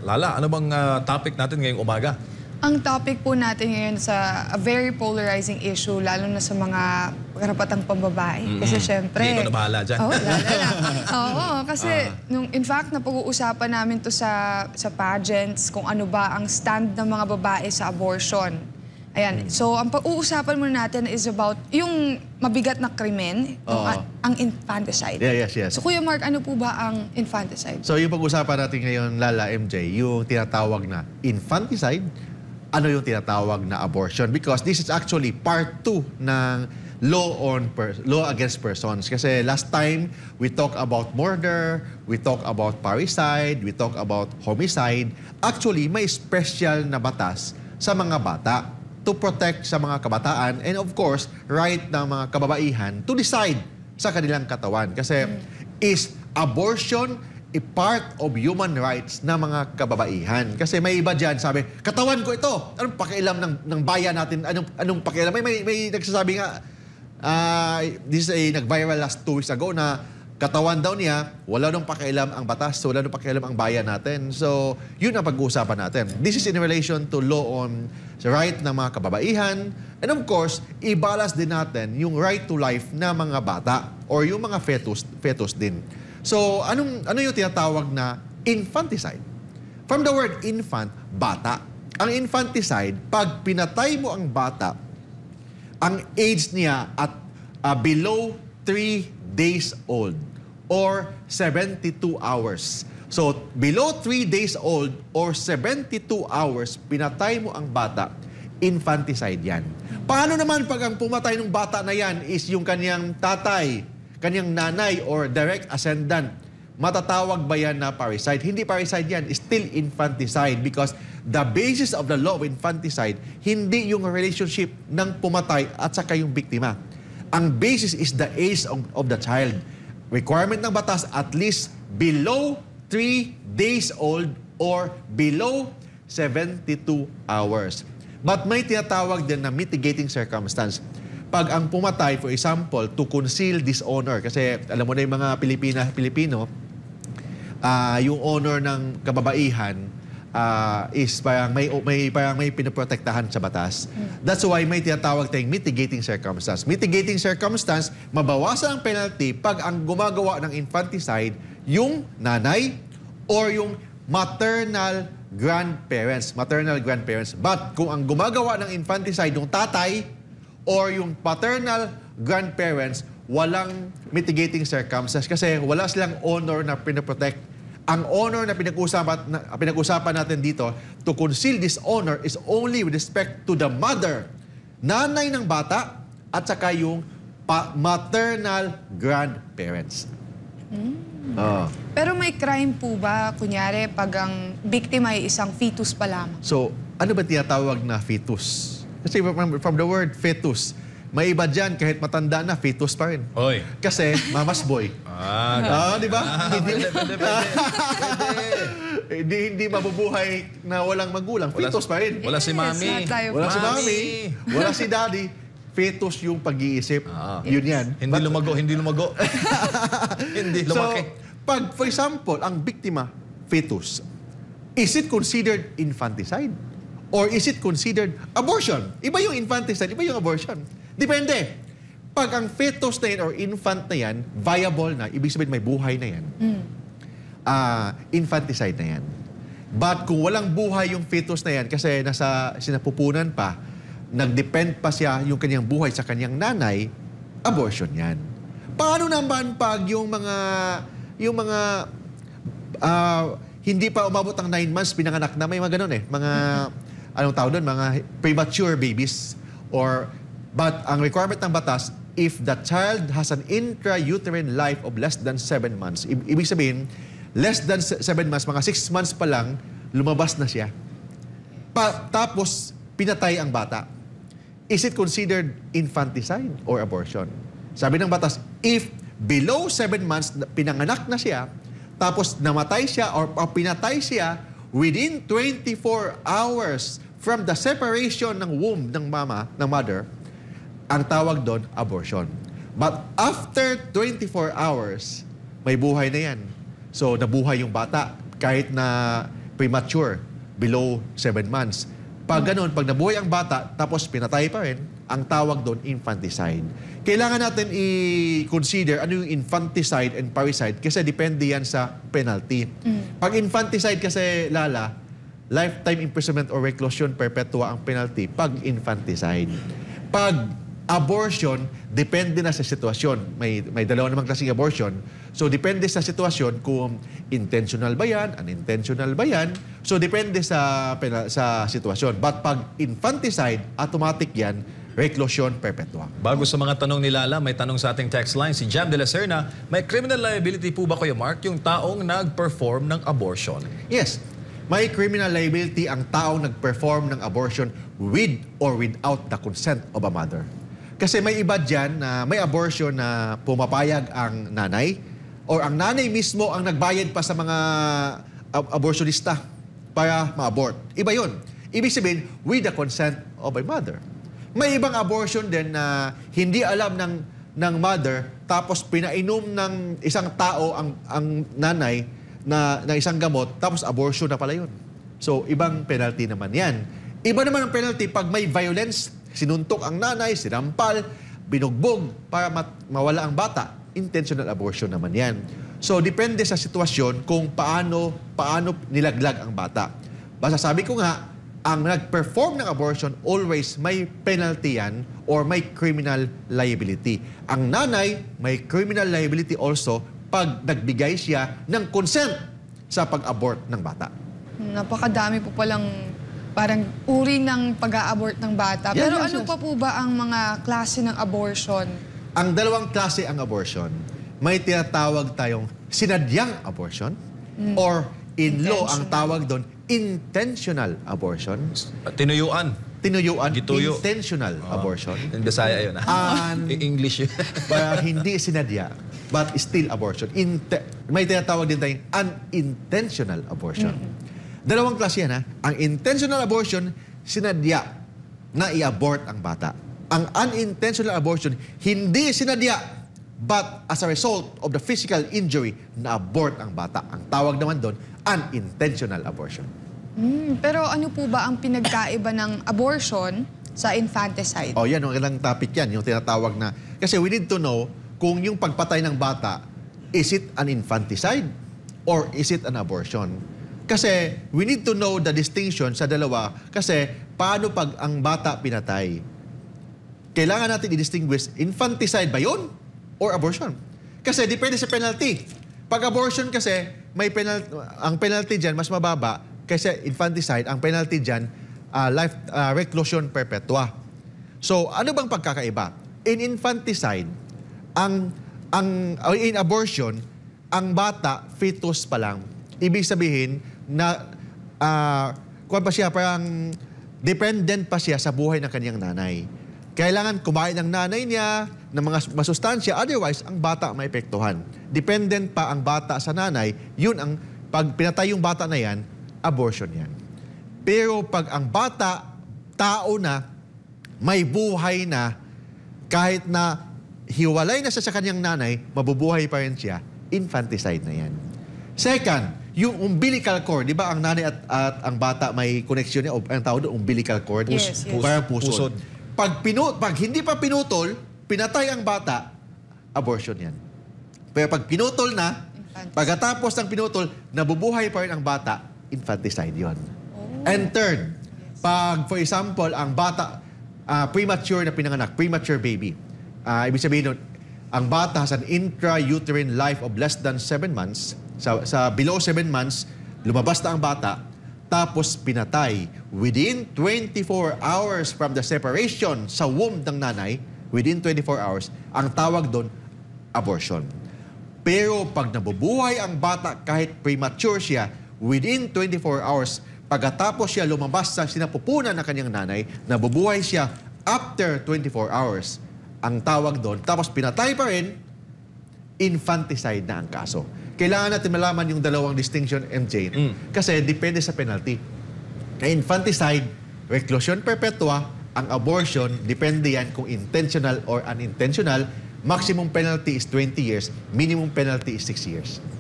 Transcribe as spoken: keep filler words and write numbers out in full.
Lala, ano bang uh, topic natin ngayong umaga? Ang topic po natin ngayon sa a very polarizing issue, lalo na sa mga karapatang pambabae. Mm-hmm. Kasi syempre... Hindi ko na bahala dyan. Oo, lala. Oo, kasi uh. nung, in fact, napag-uusapan namin to sa, sa pageants kung ano ba ang stand ng mga babae sa abortion. Ayan. Mm. So, ang pag-uusapan muna natin is about yung mabigat na krimen, uh. ang, ang infanticide. Yeah, yes, yes. So, Kuya Mark, ano po ba ang infanticide? So, yung pag-uusapan natin ngayon, Lala, M J, yung tinatawag na infanticide, ano yung tinatawag na abortion, because this is actually part two ng law on per law against persons. Kasi last time we talk about murder, we talk about parricide, we talk about homicide. Actually, may special na batas sa mga bata to protect sa mga kabataan and of course, right ng mga kababaihan to decide sa kanilang katawan. Kasi is abortion a part of human rights na mga kababaihan. Kasi may iba dyan, sabi, katawan ko ito. Anong pakialam ng, ng bayan natin? Anong, anong pakialam? May, may, may nagsasabi nga, uh, this is a nag-viral last two weeks ago na katawan daw niya, wala nung pakialam ang batas, wala nung pakialam ang bayan natin. So, yun ang pag-uusapan natin. This is in relation to law on the right ng mga kababaihan. And of course, i-balance din natin yung right to life na mga bata or yung mga fetus, fetus din. So, anong, ano yung tinatawag na infanticide? From the word infant, bata. Ang infanticide, pag pinatay mo ang bata, ang age niya at uh, below three days old or seventy-two hours. So, below three days old or seventy-two hours, pinatay mo ang bata, infanticide yan. Paano naman pag ang pumatay ng bata na yan is yung kanyang tatay, kanyang nanay or direct ascendant, matatawag ba yan na parricide? Hindi parricide yan, still infanticide because the basis of the law of infanticide, hindi yung relationship ng pumatay at saka yung biktima. Ang basis is the age of, of the child. Requirement ng batas, at least below three days old or below seventy-two hours. But may tinatawag din na mitigating circumstance. Pag ang pumatay, for example, to conceal dishonor, kasi alam mo na yung mga Pilipina, Pilipino, uh, yung honor ng kababaihan uh, is parang may, may, parang may pinoprotektahan sa batas. That's why may tinatawag tayong mitigating circumstance. Mitigating circumstance, mabawasan ang penalty pag ang gumagawa ng infanticide, yung nanay or yung maternal grandparents. Maternal grandparents. But kung ang gumagawa ng infanticide, yung tatay, or yung paternal grandparents, walang mitigating circumstances kasi wala silang honor na pinoprotect. Ang honor na pinag-usapan, na pinag-usapan natin dito, to conceal this honor is only with respect to the mother, nanay ng bata, at saka yung maternal grandparents. Mm. Uh. Pero may crime po ba, kunyari, pag ang biktima ay isang fetus pa lamang? So, ano ba tinatawag na fetus? Kasi from, from the word fetus, may iba dyan, kahit matanda na, fetus pa rin. Oy. Kasi, mama's boy. Ah, ah di ba? Ah, hindi, pwede, pwede, pwede. hindi, hindi mabubuhay na walang magulang. Wala, fetus pa rin. Wala si mami. Yes, wala si mami. mami. Wala si daddy. Fetus yung pag-iisip. Ah, Yun yan. Hindi But, lumago, hindi lumago. Hindi lumaki. So, pag, for example, ang biktima, fetus, is it considered infanticide? Or is it considered abortion? Iba yung infanticide, iba yung abortion. Depende. Pag ang fetus na yan or infant na yan, viable na, ibig sabihin may buhay na yan, mm. uh, infanticide na yan. But kung walang buhay yung fetus na yan, kasi nasa sinapupunan pa, nag-depend pa siya yung kanyang buhay sa kanyang nanay, abortion yan. Paano naman pag yung mga, yung mga, uh, hindi pa umabot ang nine months, pinanganak na, may mga ganun eh, mga, anong tawag doon, mga premature babies. Or, but ang requirement ng batas, if the child has an intrauterine life of less than seven months, I ibig sabihin, less than seven months, mga six months pa lang, lumabas na siya. Pa tapos, pinatay ang bata. Is it considered infanticide or abortion? Sabi ng batas, if below seven months, pinanganak na siya, tapos namatay siya or, or pinatay siya within twenty-four hours from the separation ng womb ng mama, ng mother, ang tawag doon, abortion. But after twenty-four hours, may buhay na yan. So, nabuhay yung bata. Kahit na premature, below seven months. Pag ganun, pag nabuhay ang bata, tapos pinatay pa rin, ang tawag doon, infanticide. Kailangan natin i-consider ano yung infanticide and parricide kasi depende yan sa penalty. Mm. Pag infanticide kasi, Lala, lifetime imprisonment or reclusion perpetua ang penalty pag infanticide. Pag abortion, depende na sa sitwasyon. May, may dalawa namang klaseng abortion. So, depende sa sitwasyon kung intentional ba yan, unintentional ba yan. So, depende sa, sa sitwasyon. But pag infanticide, automatic yan, reclusion perpetua. Bago sa mga tanong ni Lala, may tanong sa ating text line. Si Jam de la Serna, may criminal liability po ba kayo, Mark, yung taong nag-perform ng abortion? Yes. May criminal liability ang taong nag-perform ng abortion with or without the consent of a mother. Kasi may iba dyan na may abortion na pumapayag ang nanay or ang nanay mismo ang nagbayad pa sa mga ab- abortionista para ma-abort. Iba yun. Ibig sabihin, with the consent of a mother. May ibang abortion din na hindi alam ng, ng mother tapos pinainom ng isang tao ang, ang nanay na, na isang gamot tapos abortion na pala yun. So, ibang penalty naman yan. Iba naman ang penalty pag may violence, sinuntok ang nanay, sinampal, binugbog para mat- mawala ang bata. Intentional abortion naman yan. So, depende sa sitwasyon kung paano, paano nilaglag ang bata. Basta sabi ko nga, ang nag-perform ng abortion, always may penalty yan or may criminal liability. Ang nanay, may criminal liability also pag nagbigay siya ng consent sa pag-abort ng bata. Napakadami po palang parang uri ng pag-a-abort ng bata. Yes, Pero yes, ano yes. pa po ba ang mga klase ng abortion? Ang dalawang klase ang abortion. May tinatawag tayong sinadyang abortion mm. or in law ang tawag doon, intentional abortion. Tinuyuan. Tinuyuan, Gituyo. intentional Oh. abortion. In Bisaya yun. And English yun. uh, hindi sinadya, but still abortion. Inte- may tinatawag din tayong unintentional abortion. Mm-hmm. Dalawang klase yan, ha? Ang intentional abortion, sinadya na i-abort ang bata. Ang unintentional abortion, hindi sinadya, but as a result of the physical injury, na-abort ang bata. Ang tawag naman doon, unintentional abortion. Mm, pero ano po ba ang pinagkaiba ng abortion sa infanticide? O yan, yung ilang topic yan, yung tinatawag na... Kasi we need to know kung yung pagpatay ng bata, is it an infanticide or is it an abortion? Kasi we need to know the distinction sa dalawa kasi paano pag ang bata pinatay? Kailangan natin i-distinguish, infanticide ba yun or abortion? Kasi depende sa penalty. Pag abortion kasi, may penalty, ang penalty dyan mas mababa kasi infanticide, ang penalty dyan, uh, life uh, reclusion perpetua. So, ano bang pagkakaiba? In infanticide, ang, ang, uh, in abortion, ang bata, fetus pa lang. Ibig sabihin na, uh, kuwan pa siya, parang dependent pa siya sa buhay ng kanyang nanay. Kailangan kumain ng nanay niya ng mga masustansya, otherwise, ang bata maepektuhan. Dependent pa ang bata sa nanay, yun ang, pag pinatay yung bata na yan, abortion yan. Pero pag ang bata, tao na, may buhay na, kahit na hiwalay na siya sa kanyang nanay, mabubuhay pa rin siya, infanticide na yan. Second, yung umbilical cord, di ba ang nanay at, at ang bata may connection niya, o ang tawag doon, umbilical cord? Yes, yes. Parang pusod. Pusod. Pag, pinu pag hindi pa pinutol, pinatay ang bata, abortion yan. Pero pag pinutol na, Infanticide. pagkatapos ng pinutol, nabubuhay pa rin ang bata, infanticide yon. Oh. And third, pag for example, ang bata, uh, premature na pinanganak, premature baby, uh, ibig sabihin nun, ang bata has an intrauterine life of less than seven months, sa, sa below seven months, lumabas na ang bata, tapos pinatay within twenty-four hours from the separation sa womb ng nanay, within twenty-four hours, ang tawag doon, abortion. Pero pag nabubuhay ang bata kahit premature siya, within twenty-four hours, pagkatapos siya lumabas sa sinapupunan ng kanyang nanay, nabubuhay siya after twenty-four hours, ang tawag doon, tapos pinatay pa rin, infanticide na ang kaso. Kailangan natin malaman yung dalawang distinction, M J, mm. kasi depende sa penalty. Ang infanticide, reclusion perpetua, ang abortion, depende yan kung intentional or unintentional. Maximum penalty is twenty years, minimum penalty is six years.